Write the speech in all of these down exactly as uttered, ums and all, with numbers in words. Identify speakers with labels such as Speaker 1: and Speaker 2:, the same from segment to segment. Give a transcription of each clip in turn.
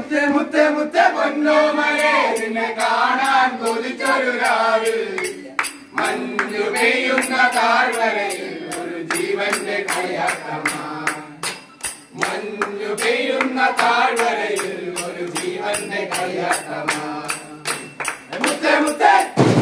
Speaker 1: മുത്തേ മുത്തേ മുത്തേ പൊന്നോമലേ നിന്നെ കാണാൻ കൊതിച്ചൊരു രാവിൽ മഞ്ഞു പെയ്യുന്ന താഴ്വരയിൽ ഒരു ജീവന്റെ കളിയാട്ടമാ മഞ്ഞു പെയ്യുന്ന താഴ്വരയിൽ ഒരു ജീവന്റെ കളിയാട്ടമാ മുത്തേ മുത്തേ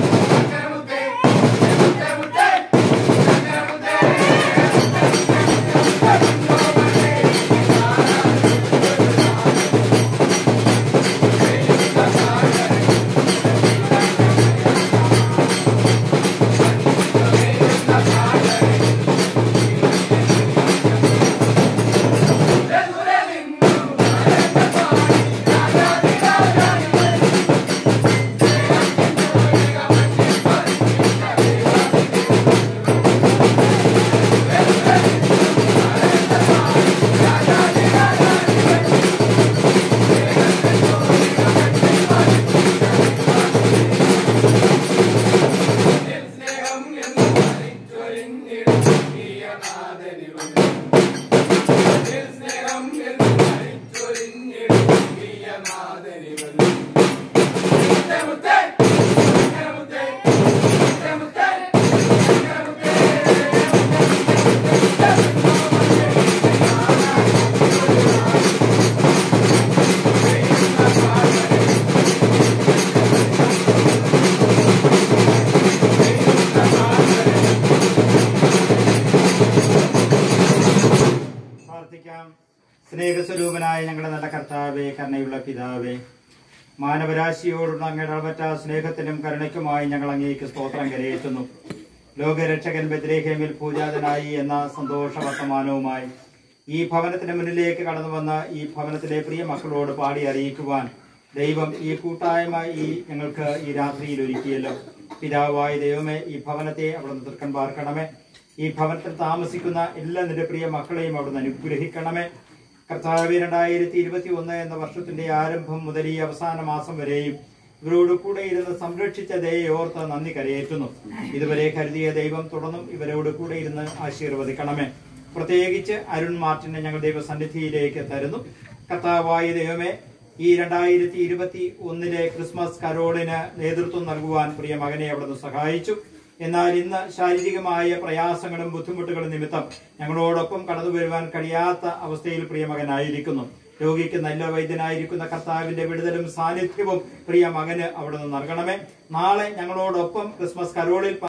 Speaker 1: സ്നേഹസ്വരൂപനായ ഞങ്ങളുടെ നല്ല കർത്താവേ, കരുണയുള്ള പിതാവേ, മാനവരാശിയോടുള്ള അങ്ങയുടെ അളവറ്റ സ്നേഹത്തിനും കരുണയ്ക്കുമായി ഞങ്ങൾ അങ്ങേക്ക് സ്തോത്രം കരയേറ്റുന്നു. ലോകരക്ഷകൻ ബെത്ലഹേമിൽ പൂജാതനായി എന്ന സന്തോഷ വർത്തമാനവുമായി ഈ ഭവനത്തിന് മുന്നിലേക്ക് കടന്നു വന്ന ഈ ഭവനത്തിലെ പ്രിയ മക്കളോട് പാടി അറിയിക്കുവാൻ ദൈവം ഈ കൂട്ടായ്മ ഈ ഞങ്ങൾക്ക് ഈ രാത്രിയിൽ ഒരുക്കിയല്ലോ. പിതാവായ ദൈവമേ, ഈ ഭവനത്തെ അവിടുന്ന് തൃക്കൺ പാർക്കണമേ. ഈ ഭവനത്തിൽ താമസിക്കുന്ന എല്ലാ നിന്റെ പ്രിയ മക്കളെയും അവിടുന്ന് അനുഗ്രഹിക്കണമേ. കർത്താവ്, രണ്ടായിരത്തി ഇരുപത്തി ഒന്ന് എന്ന വർഷത്തിന്റെ ആരംഭം മുതൽ ഈ അവസാന മാസം വരെയും ഇവരോട് കൂടെ ഇരുന്ന് സംരക്ഷിച്ച ദയെ ഓർത്ത് നന്ദി കരയേറ്റുന്നു. ഇതുവരെ കരുതിയ ദൈവം തുടർന്നും ഇവരോട് കൂടെ ഇരുന്ന് ആശീർവദിക്കണമേ. പ്രത്യേകിച്ച് അരുൺ മാർട്ടിനെ ഞങ്ങൾ ദൈവസന്നിധിയിലേക്ക് തരുന്നു. കർത്താവായ ദൈവമേ, ഈ രണ്ടായിരത്തി ഇരുപത്തി ഒന്നിലെ ക്രിസ്മസ് കരോളിന് നേതൃത്വം നൽകുവാൻ പ്രിയ മകനെ അവിടുന്ന് സഹായിച്ചു. എന്നാൽ ഇന്ന് ശാരീരികമായ പ്രയാസങ്ങളും ബുദ്ധിമുട്ടുകളും നിമിത്തം ഞങ്ങളോടൊപ്പം കടന്നു വരുവാൻ കഴിയാത്ത അവസ്ഥയിൽ പ്രിയമകനായിരിക്കുന്നു. രോഗിക്ക് നല്ല വൈദ്യനായിരിക്കുന്ന കർത്താവിന്റെ വിടുതലും സാന്നിധ്യവും പ്രിയ മകന് അവിടുന്ന് നൽകണമേ. നാളെ ഞങ്ങളോടൊപ്പം ക്രിസ്മസ് കരോളിൽ